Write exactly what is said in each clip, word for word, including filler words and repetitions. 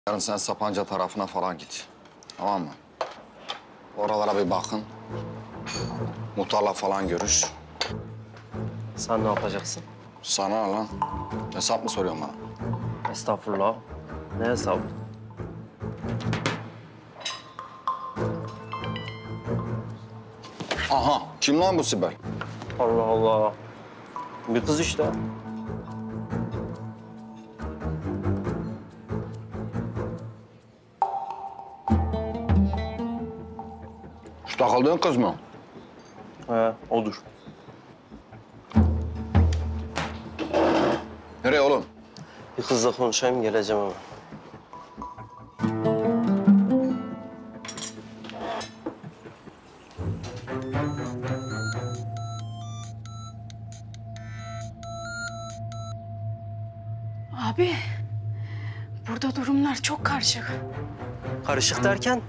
Yarın sen Sapanca tarafına falan git. Tamam mı? Oralara bir bakın. Muhtarla falan görüş. Sen ne yapacaksın? Sana ne lan? Hesap mı soruyorsun bana? Estağfurullah. Ne hesabı? Aha, kim lan bu Sibel? Allah Allah. Bir kız işte. Şu takıldığın kız mı? He, odur. Nereye oğlum? Bir kızla konuşayım, geleceğim ama. Abi, burada durumlar çok karışık. Karışık derken?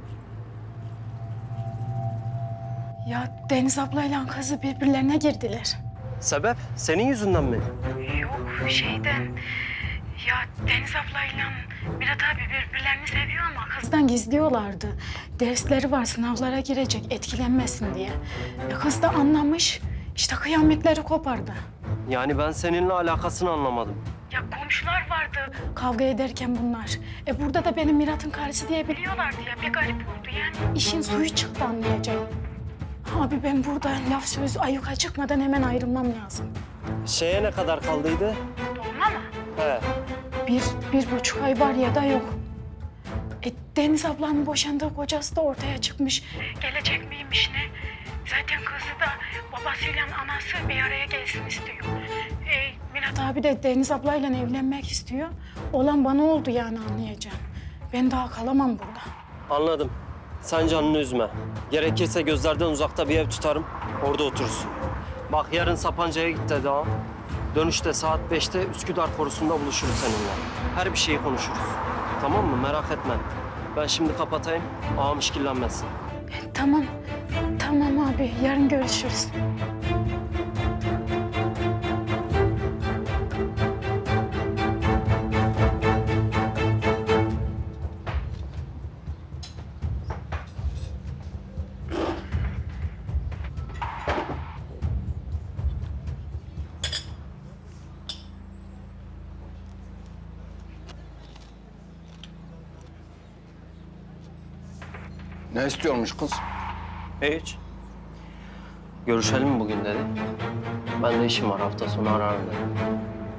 Ya Deniz ablayla kızı birbirlerine girdiler. Sebep? Senin yüzünden mi? Yok şeyden. Ya Deniz ablayla Mirat abi birbirlerini seviyor ama kızdan gizliyorlardı. Dersleri var, sınavlara girecek, etkilenmesin diye. E kız da anlamış, işte kıyametleri kopardı. Yani ben seninle alakasını anlamadım. Ya komşular vardı kavga ederken bunlar. E burada da benim Mirat'ın karısı diye biliyorlardı ya. Bir garip oldu yani. İşin suyu çıktı anlayacağım. Abi ben burada laf söz ayyuka çıkmadan hemen ayrılmam lazım. Şeye ne kadar kaldıydı? Dolma mı? He. Bir, bir buçuk ay var ya da yok. E, Deniz ablanın boşandığı kocası da ortaya çıkmış. Gelecek miymiş ne? Zaten kızı da babasıyla anası bir araya gelsin istiyor. E, Mirat abi de Deniz ablayla evlenmek istiyor. Olan bana oldu yani anlayacağım. Ben daha kalamam burada. Anladım. Sen canını üzme. Gerekirse gözlerden uzakta bir ev tutarım, orada oturursun. Bak yarın Sapanca'ya git dedi ağam. Dönüşte saat beşte Üsküdar Korusu'nda buluşuruz seninle. Her bir şeyi konuşuruz. Tamam mı? Merak etme. Ben şimdi kapatayım, ağam işkillenmesin. E, tamam, tamam abi. Yarın görüşürüz. Ne istiyormuş kız? Hiç. Görüşelim mi bugün dedi. Ben de işim var, hafta sonu ararım dedi.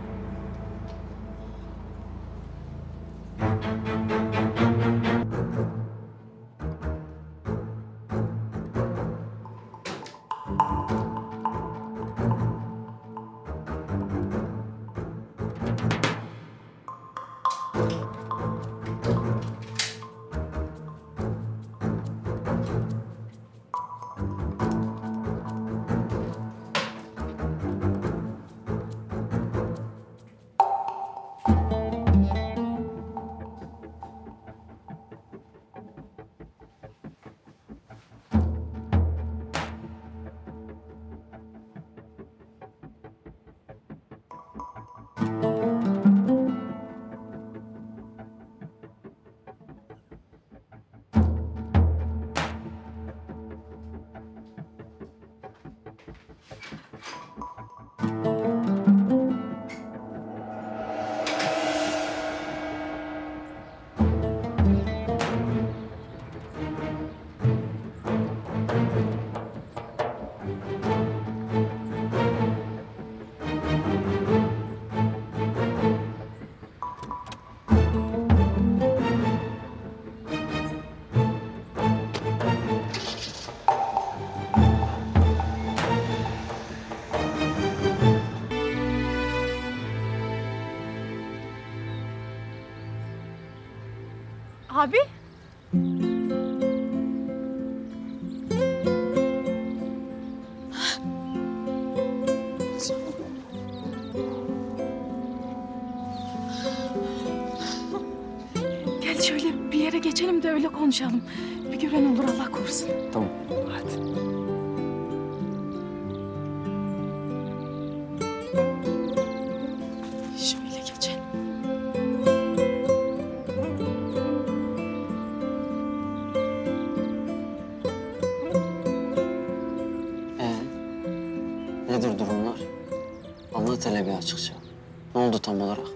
Abi? Gel şöyle bir yere geçelim de öyle konuşalım. Bir gören olur Allah korusun. Tamam, hadi. Şöyle geçelim. hele bir açıkça. Ne oldu tam olarak?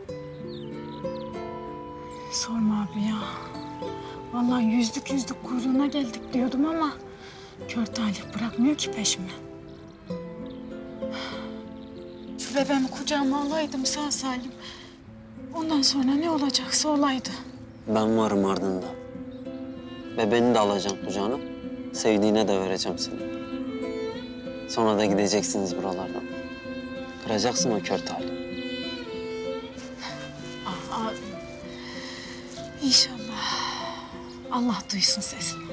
Sorma abi ya. Vallahi yüzlük yüzlük kuyruğuna geldik diyordum ama kör talih bırakmıyor ki peşimi. Şu bebeğimi kucağıma alaydım sağ salim. Ondan sonra ne olacaksa olaydı. Ben varım ardında. Bebeğini de alacağım kucağına. Sevdiğine de vereceğim seni. Sonra da gideceksiniz buralardan. Kıracaksın o kör talih. Aa, İnşallah. Allah duysun sesini.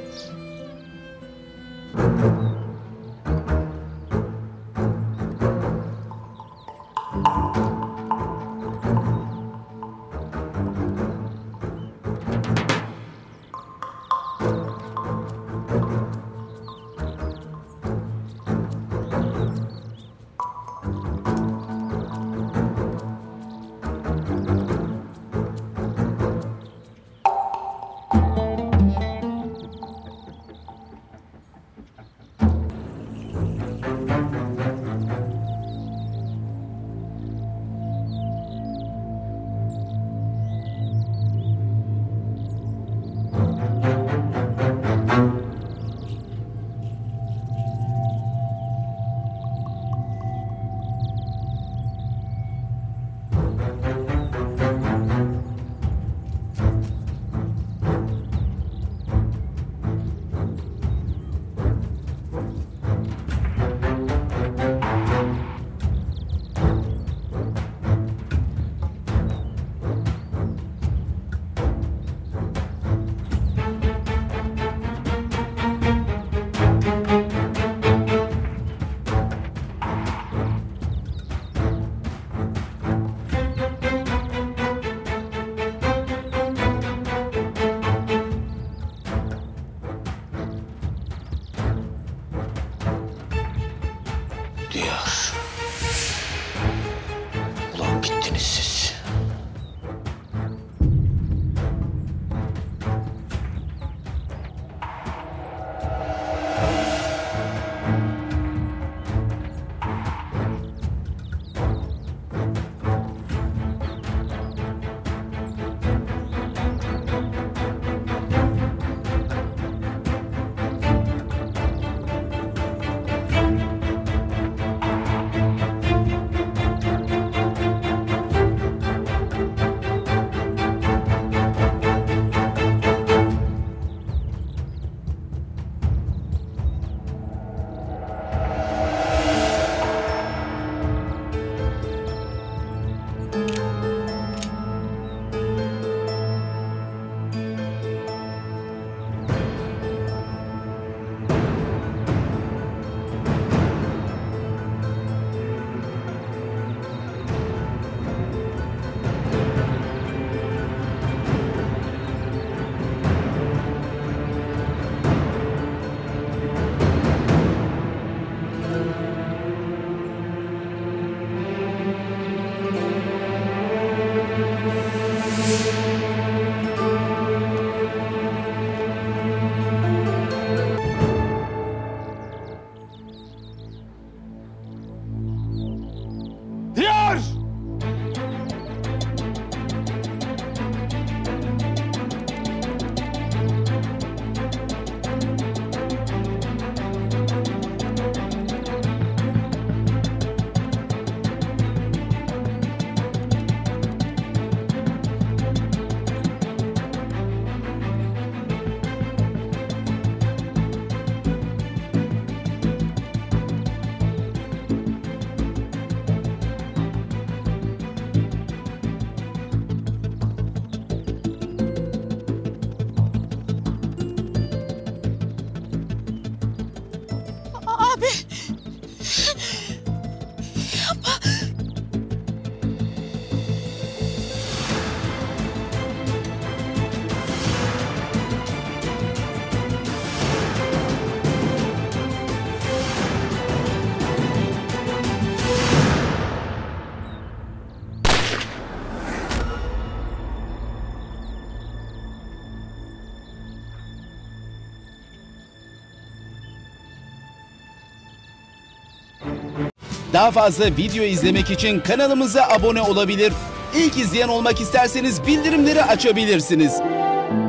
Daha fazla video izlemek için kanalımıza abone olabilir. İlk izleyen olmak isterseniz bildirimleri açabilirsiniz.